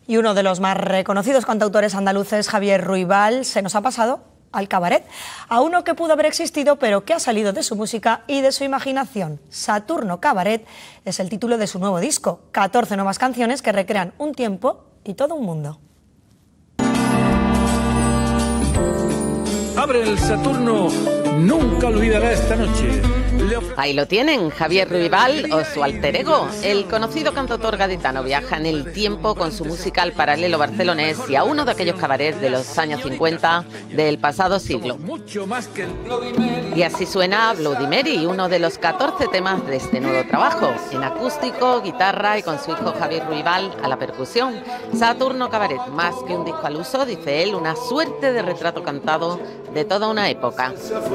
Y uno de los más reconocidos cantautores andaluces, Javier Ruibal, se nos ha pasado al cabaret, a uno que pudo haber existido pero que ha salido de su música y de su imaginación. Saturno Cabaret es el título de su nuevo disco, 14 nuevas canciones que recrean un tiempo y todo un mundo. Abre el Saturno, nunca olvidará esta noche. Ahí lo tienen, Javier Ruibal o su alter ego. El conocido cantautor gaditano viaja en el tiempo con su música al paralelo barcelonés y a uno de aquellos cabarets de los años 50 del pasado siglo. Y así suena Bloody Mary, uno de los 14 temas de este nuevo trabajo, en acústico, guitarra y con su hijo Javier Ruibal a la percusión. Saturno Cabaret, más que un disco al uso, dice él, una suerte de retrato cantado de toda una época.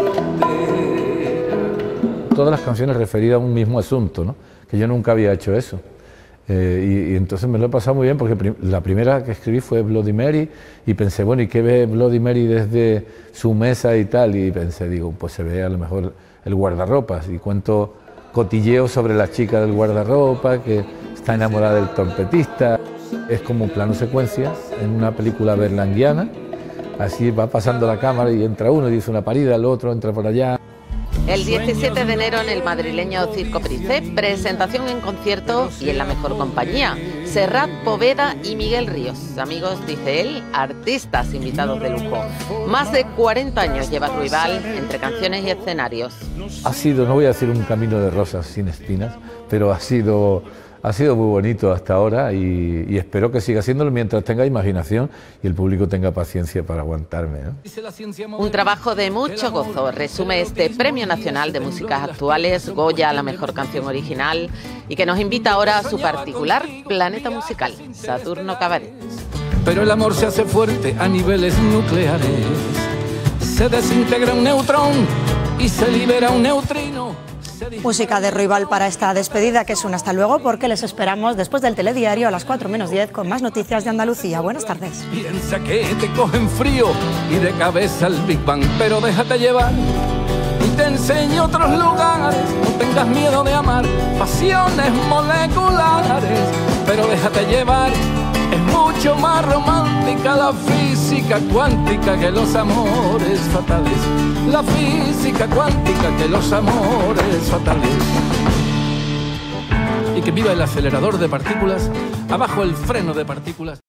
Todas las canciones referidas a un mismo asunto, ¿no? Que yo nunca había hecho eso. Y entonces me lo he pasado muy bien porque la primera que escribí fue Bloody Mary y pensé, bueno, ¿y qué ve Bloody Mary desde su mesa y tal? Y pensé, digo, pues se ve a lo mejor el guardarropas y cuento cotilleo sobre la chica del guardarropa que está enamorada del trompetista. Es como un plano secuencia en una película berlanguiana, así va pasando la cámara y entra uno y dice una parida, el otro entra por allá. El 17 de enero en el madrileño Circo Price, presentación en concierto y en la mejor compañía. Serrat Poveda y Miguel Ríos, amigos, dice él, artistas invitados de lujo. Más de 40 años lleva Ruibal entre canciones y escenarios. Ha sido, no voy a decir un camino de rosas sin espinas, pero ha sido muy bonito hasta ahora y espero que siga siéndolo mientras tenga imaginación y el público tenga paciencia para aguantarme, ¿no? Un trabajo de mucho gozo, resume este Premio Nacional de Músicas Actuales, Goya a la mejor canción original, y que nos invita ahora a su particular planeta musical, Saturno Cabaret. Pero el amor se hace fuerte a niveles nucleares, se desintegra un neutrón y se libera un neutrino. Música de Ruibal para esta despedida, que es un hasta luego, porque les esperamos después del telediario a las 4 menos 10 con más noticias de Andalucía. Buenas tardes. Piensa que te cogen frío y de cabeza el Big Bang, pero déjate llevar y te enseño otros lugares. No tengas miedo de amar, pasiones moleculares, pero déjate llevar. Es mucho más romántica la física cuántica que los amores fatales. La física cuántica que los amores fatales. Y que viva el acelerador de partículas, abajo el freno de partículas.